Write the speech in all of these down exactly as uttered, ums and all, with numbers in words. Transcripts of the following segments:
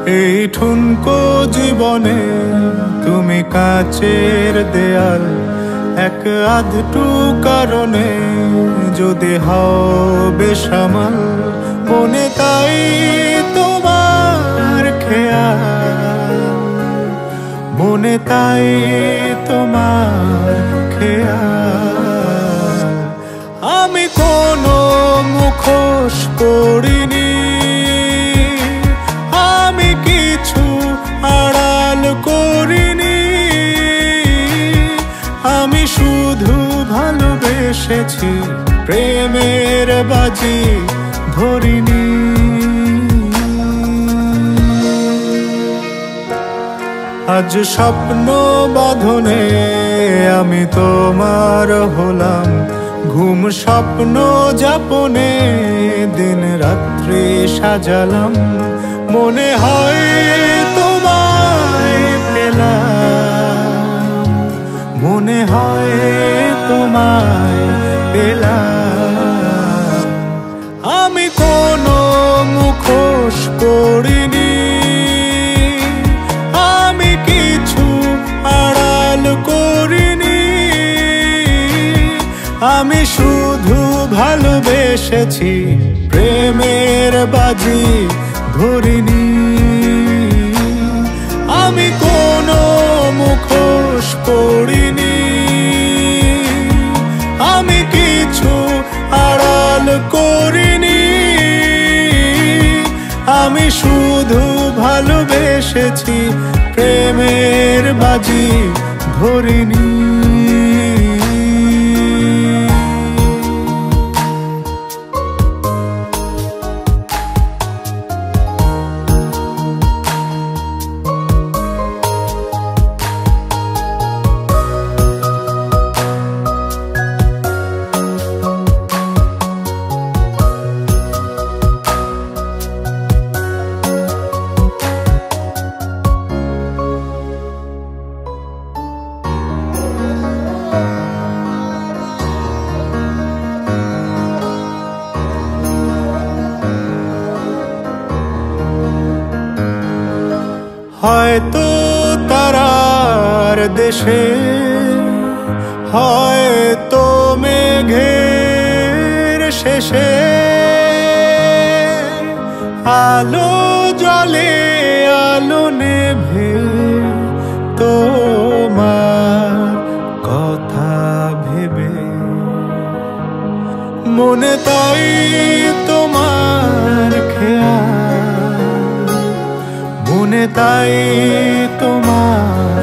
এই ঠুনকো জীবনে তুমি কাচের দেয়াল, এক আধটু কারণে যদি হও বেসামাল, মনে তাই তোমার খেয়াল, মনে তাই তোমার খেয়াল। আমি কোনো মুখোশ করিনি, আমি কিছু আড়াল করিনি, আমি শুধু ভালোবেসেছি, প্রেমের বাজি ধরিনি। আজ স্বপ্ন বাঁধনে আমি তোমার হলাম, ঘুম স্বপ্ন যাপনে দিন রাত্রি সাজালাম, মনে হয় তোমায় পেলাম, মনে হয় তোমায় পেলাম। আমি কোনো মুখোশ করিনি, আমি কিছু আড়াল করিনি, আমি শুধু ভালোবেসেছি, প্রেমের বাজি ধরিনি। আমি কোনো মুখোশ করিনি, আমি কিছু আড়াল করিনি, আমি শুধু ভালোবেসেছি, প্রেমের বাজি ধরিনি। হয়তো তারার দেশে, হয়তো মেঘের শেষে, আলো জলে আলো নেভে তোমার কথা ভেবে, মনে তাই তোমার খেয়াল, মনে তাই তোমার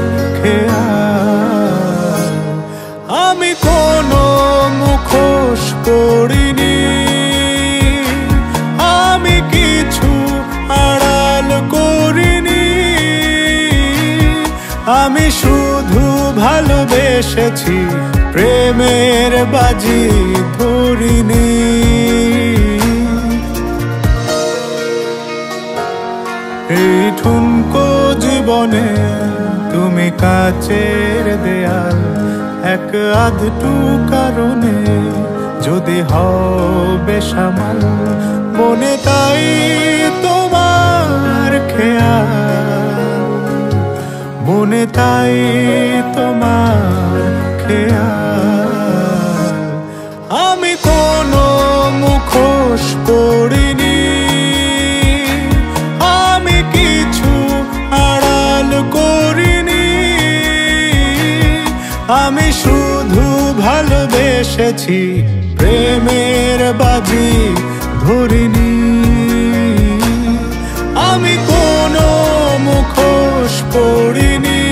খেয়াল। আমি কোনো মুখোশ করিনি, আমি কিছু আড়াল করিনি, আমি শুধু ভালোবেসেছি, প্রেমের বাজি ধরিনি। এই ঠুনকো জীবনে তুমি কাচের দেয়াল, এক আধটু কারণে যদি হও বেসামাল, মনে তাই তোমার খেয়াল, মনে তাই তোমার খেয়াল। আমি কোনো মুখোশ করিনি, আমি কিছু আড়াল করিনি, আমি শুধু ভালোবেসেছি, প্রেমের বাজি ধরিনি। আমি কোনো মুখোশ করিনি,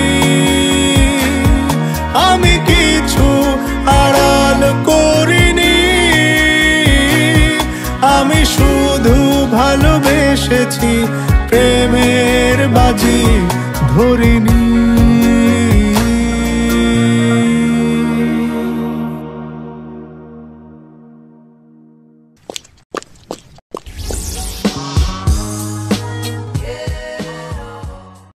আমি কিছু আড়াল করিনি, আমি শুধু ভালোবেসেছি, প্রেমের বাজি ধরিনি।